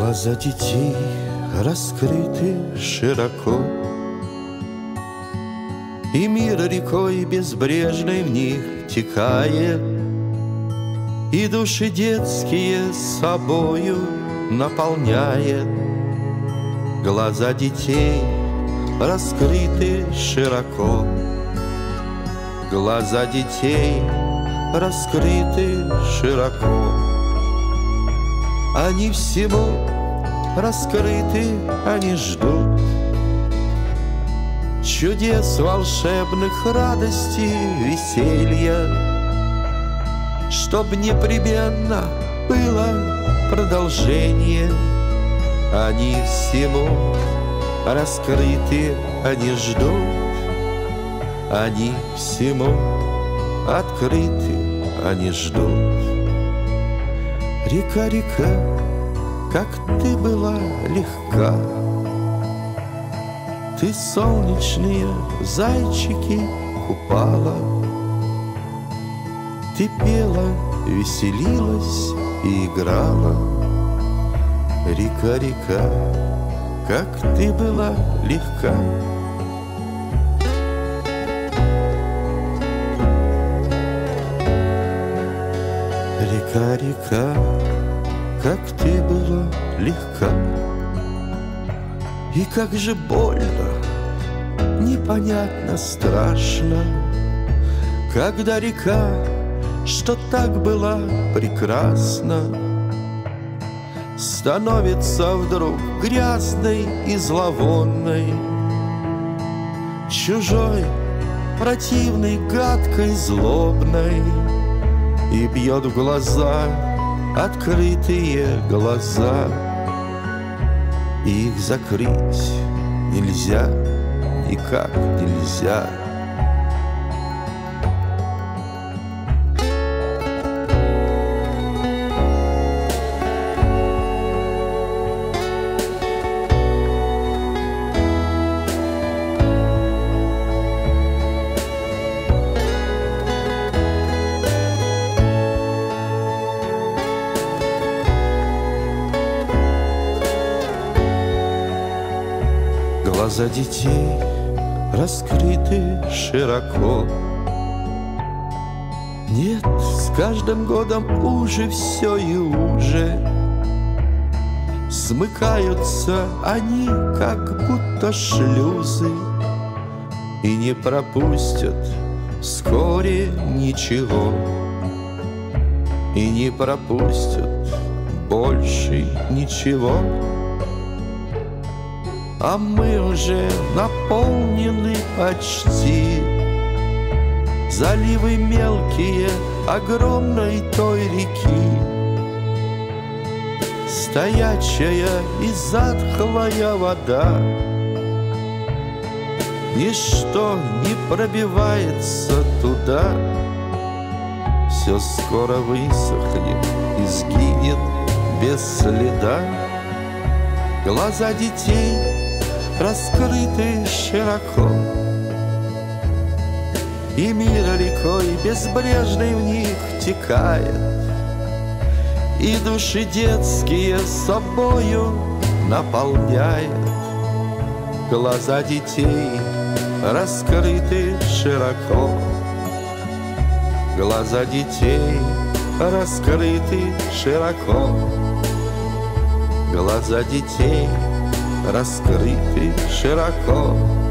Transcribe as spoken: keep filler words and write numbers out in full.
Глаза детей раскрыты широко, и мир рекой безбрежной в них текает, и души детские собою наполняет. Глаза детей раскрыты широко, глаза детей раскрыты широко. Они всему раскрыты, они ждут чудес волшебных, радости, веселья, чтоб непременно было продолжение. Они всему раскрыты, они ждут, они всему открыты, они ждут. Река, река, как ты была легка, ты солнечные зайчики купала, ты пела, веселилась и играла. Река, река, как ты была легка. Река, река, как ты была легка. И как же больно, непонятно, страшно, когда река, что так была прекрасна, становится вдруг грязной и зловонной, чужой, противной, гадкой, злобной, и бьет в глаза, открытые глаза. И их закрыть нельзя, никак нельзя. Глаза детей раскрыты широко. Нет, с каждым годом уже все и уже. Смыкаются они, как будто шлюзы, и не пропустят вскоре ничего, и не пропустят больше ничего. А мы уже наполнены почти, заливы мелкие огромной той реки, стоячая и затхлая вода. Ничто не пробивается туда, все скоро высохнет и сгинет без следа. Глаза детей раскрыты широко, и мир рекой безбрежной в них текает, и души детские собою наполняет. Глаза детей раскрыты широко, глаза детей раскрыты широко, глаза детей раскрыты широко.